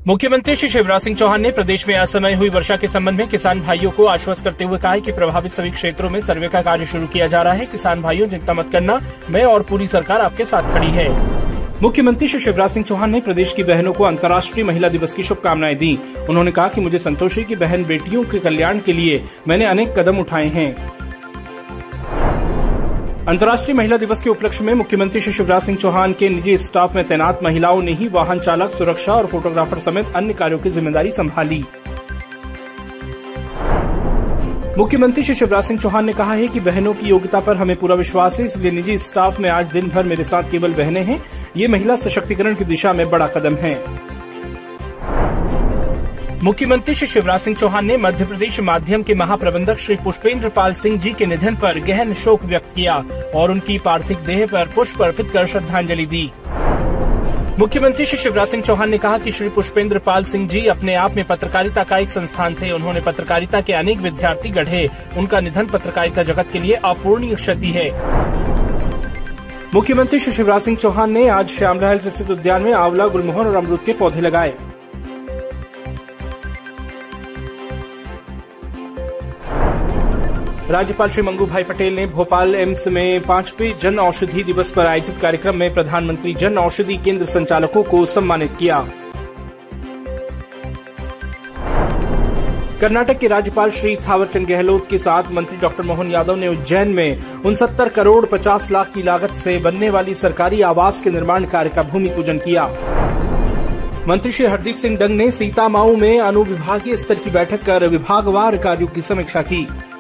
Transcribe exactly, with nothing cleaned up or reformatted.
मुख्यमंत्री श्री शिवराज सिंह चौहान ने प्रदेश में असमय हुई वर्षा के संबंध में किसान भाइयों को आश्वस्त करते हुए कहा है कि प्रभावित सभी क्षेत्रों में सर्वे का कार्य शुरू किया जा रहा है। किसान भाइयों, चिंता मत करना, मैं और पूरी सरकार आपके साथ खड़ी है। मुख्यमंत्री श्री शिवराज सिंह चौहान ने प्रदेश की बहनों को अंतर्राष्ट्रीय महिला दिवस की शुभकामनाएं दी। उन्होंने कहा कि मुझे संतोष है कि बहन बेटियों के कल्याण के लिए मैंने अनेक कदम उठाए हैं। अंतर्राष्ट्रीय महिला दिवस के उपलक्ष्य में मुख्यमंत्री श्री शिवराज सिंह चौहान के निजी स्टाफ में तैनात महिलाओं ने ही वाहन चालक, सुरक्षा और फोटोग्राफर समेत अन्य कार्यों की जिम्मेदारी संभाली। मुख्यमंत्री श्री शिवराज सिंह चौहान ने कहा है कि बहनों की योग्यता पर हमें पूरा विश्वास है, इसलिए निजी स्टाफ में आज दिन भर मेरे साथ केवल बहनें हैं। ये महिला सशक्तिकरण की दिशा में बड़ा कदम है। मुख्यमंत्री श्री शिवराज सिंह चौहान ने मध्य प्रदेश माध्यम के महाप्रबंधक श्री पुष्पेंद्र पाल सिंह जी के निधन पर गहन शोक व्यक्त किया और उनकी पार्थिव देह पर पुष्प अर्पित कर श्रद्धांजलि दी। मुख्यमंत्री श्री शिवराज सिंह चौहान ने कहा कि श्री पुष्पेंद्र पाल सिंह जी अपने आप में पत्रकारिता का एक संस्थान थे। उन्होंने पत्रकारिता के अनेक विद्यार्थी गढ़े। उनका निधन पत्रकारिता जगत के लिए अपूरणीय क्षति है। मुख्यमंत्री श्री शिवराज सिंह चौहान ने आज श्यामला स्थित उद्यान में आंवला, गुलमोहर और अमरूद के पौधे लगाए। राज्यपाल श्री मंगू भाई पटेल ने भोपाल एम्स में पांचवें जन औषधि दिवस पर आयोजित कार्यक्रम में प्रधानमंत्री जन औषधि केंद्र संचालकों को सम्मानित किया। कर्नाटक के राज्यपाल श्री थावरचंद गहलोत के साथ मंत्री डॉक्टर मोहन यादव ने उज्जैन में उनसत्तर करोड़ पचास लाख की लागत से बनने वाली सरकारी आवास के निर्माण कार्य का भूमि पूजन किया। मंत्री श्री हरदीप सिंह डंग ने सीतामाऊ में अनुविभागीय स्तर की बैठक कर विभागवार कार्यों की समीक्षा की।